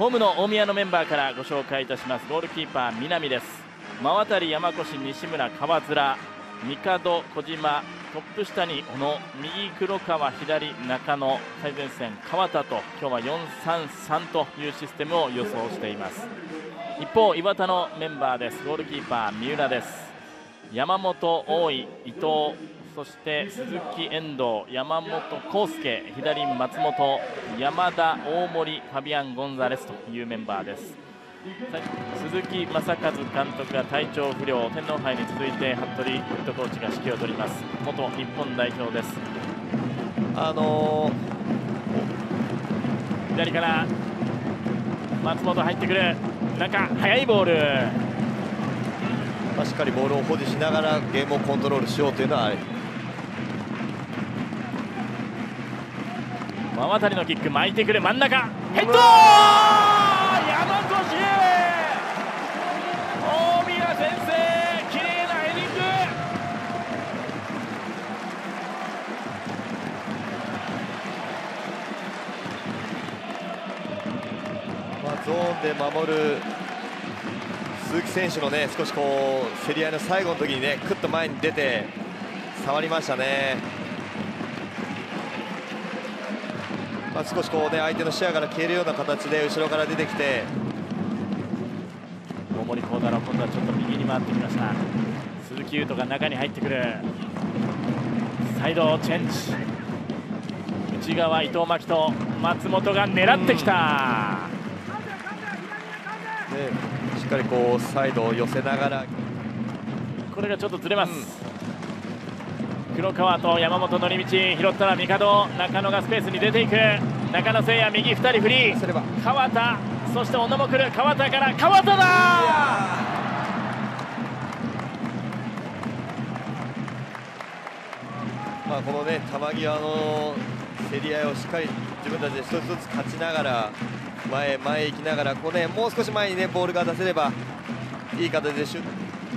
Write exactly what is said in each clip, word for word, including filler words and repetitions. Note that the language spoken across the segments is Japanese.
ホームの大宮のメンバーからご紹介いたします。ゴールキーパー南です。真渡山越西村川面帝小島トップ下に小野、右黒川、左中野、最前線川田と今日はよんさんさんというシステムを予想しています。一方岩田のメンバーです。ゴールキーパー三浦です。山本、大井、伊藤、そして鈴木、遠藤、山本康介、左松本、山田、大森、ファビアン・ゴンザレスというメンバーです。鈴木正和監督が体調不良、天皇杯に続いて服部ヘッドコーチが指揮を取ります。元日本代表です。 あのー、左から松本入ってくる、中速いボール、 まあ、しっかりボールを保持しながらゲームをコントロールしようというのはある。 真渡りのキック巻いてくる、真ん中ヘッド、山越、大宮先制、綺麗なヘディング。 まあ、ゾーンで守る鈴木選手のね、少しこう競り合いの最後の時にね、クッと前に出て触りましたね。まあ、少しこうね、相手の視野から消えるような形で後ろから出てきて、 大森幸太郎、今度はちょっと右に回ってきました。鈴木優斗が中に入ってくる、サイドチェンジ、内側伊藤真希と松本が狙ってきた、 うん、ね、しっかりこうサイドを寄せながら、 これがちょっとずれます。うん、黒川と山本のり道、拾ったら帝、中野がスペースに出ていく、中野誠也右ふたりフリー、川田、そして小野も来る、川田から川田だ、 まあこのね球際の競り合いをしっかり自分たちで一つずつ勝ちながら前へ前へ行きながら、こうね、もう少し前にねボールが出せればいい形でシュート。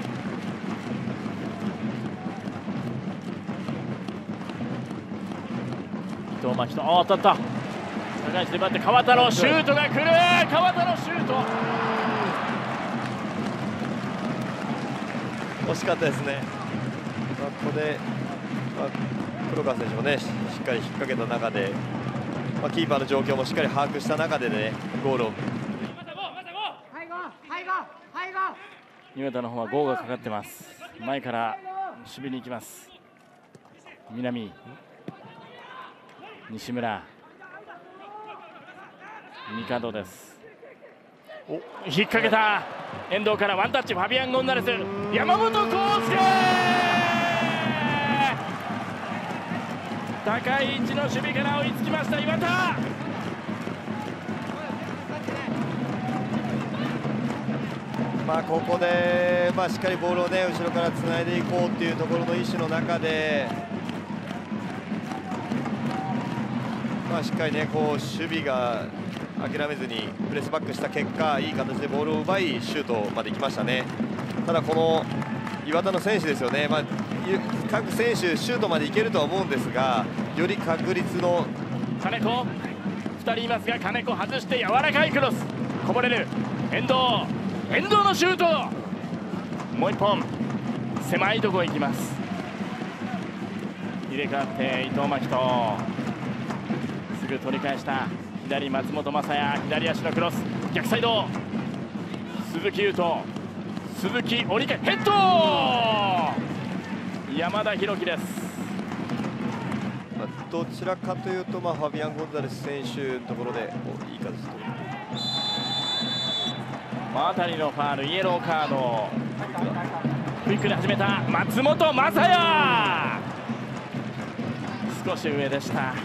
伊藤真希と、ああ当たった、高い位置で待って川田のシュートが来る、川田のシュート、 惜しかったですね。まあ、ここで、まあ、黒川選手もねしっかり引っ掛けた中で、まあ、キーパーの状況もしっかり把握した中でねゴールを。 岩田の方はゴーがかかってます。前から守備に行きます。南、西村、帝です。お引っ掛けた、遠藤からワンタッチ、ファビアン・ゴンザレス、山本康介、高い位置の守備から追いつきました岩田。 まあここで、まあ、しっかりボールをね後ろからつないでいこうっていうところの意思の中で、まあ、しっかりねこう守備が諦めずにプレスバックした結果、いい形でボールを奪いシュートまで行きましたね。ただこの岩田の選手ですよね、まあ、各選手シュートまでいけるとは思うんですが、より確率の金子ふたりいますが、金子外して柔らかいクロスこぼれる、遠藤遠藤のシュート、もう一本狭いところ行きます。入れ替わって伊藤真希とすぐ取り返した、左松本雅也、左足のクロス、逆サイド鈴木優斗、鈴木折り返ヘッド、山田裕樹です。 まあ、どちらかというと、まあ、ファビアン・ゴンザレス選手のところでいい形で真渡りのファール、イエローカード、クイックで始めた松本雅也、少し上でした。はい、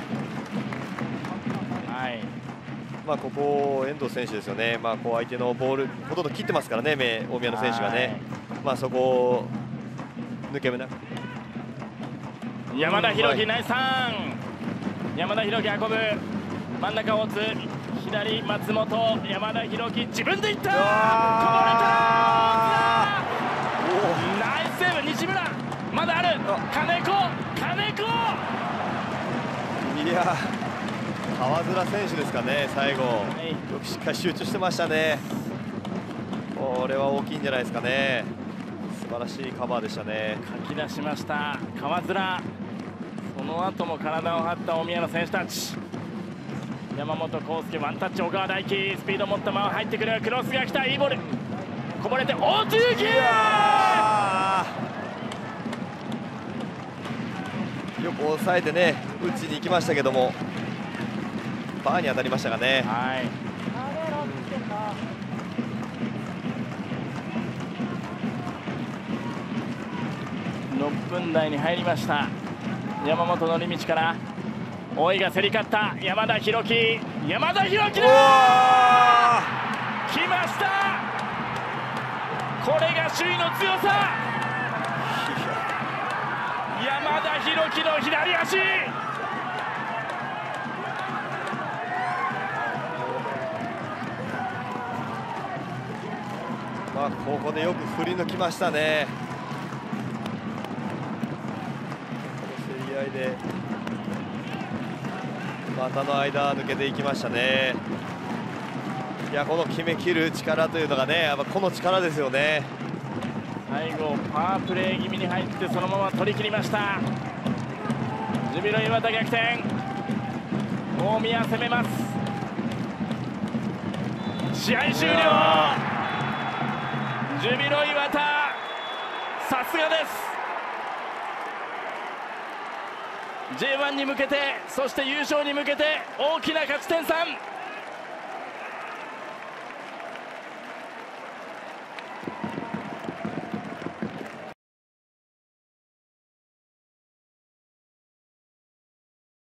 まあここ遠藤選手ですよね、まあ、こう相手のボールほとんど切ってますからね、大宮の選手がね、まあそこを抜け目なく山田裕樹、ナイスターン、山田裕樹運ぶ、真ん中を打つ、左松本、山田裕樹自分でいった、こぼれた、ナイスセーブ、西村まだある、金子金子、 いや川面選手ですかね、最後、 はい、 よくしっかり集中してましたね。これは大きいんじゃないですかね。素晴らしいカバーでしたね。 かき出しました川面。その後も体を張った大宮の選手たち。山本康介ワンタッチ、小川大輝スピード持ったまま入ってくる。クロスが来た、いいボールこぼれて大津行き。 よく抑えてね打ちに行きましたけどもバーに当たりましたがね。 はい、ろっぷん台に入りました。山本の道から大井が競り勝った。山田裕樹、山田裕樹だ来ました。これが首位の強さ。山田裕樹の左足。 まあここでよく振り抜きましたね。この競り合いで股の間抜けていきましたね。いやこの決めきる力というのがねやっぱこの力ですよね。 最後パワープレー気味に入ってそのまま取り切りました。ジュビロ磐田逆転。大宮攻めます。試合終了。ジュビロ磐田さすがです。 ジェイワン に向けてそして優勝に向けて大きな勝ち点さん。